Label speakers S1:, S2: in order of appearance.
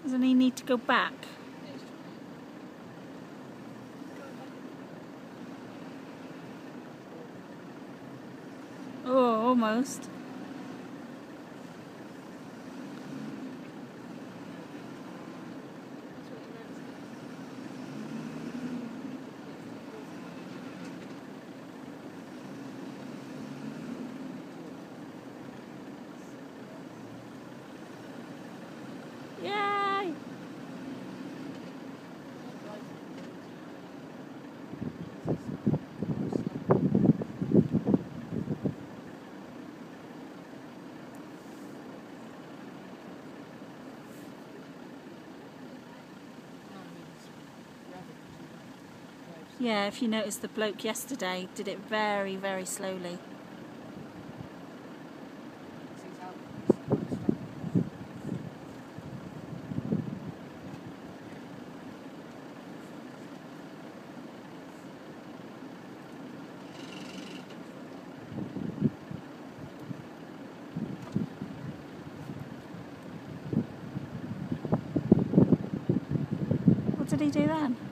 S1: Doesn't he need to go back? Oh, almost. Yay! Yeah, if you noticed, the bloke yesterday did it very, very slowly. What did he do then?